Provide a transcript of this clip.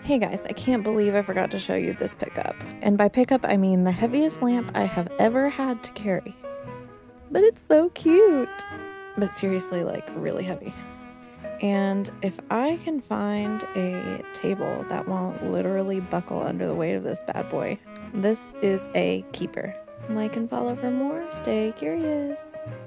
Hey guys, I can't believe I forgot to show you this pickup. And by pickup, I mean the heaviest lamp I have ever had to carry. But it's so cute. But seriously, like really heavy. And if I can find a table that won't literally buckle under the weight of this bad boy, this is a keeper. Like and follow for more. Stay curious.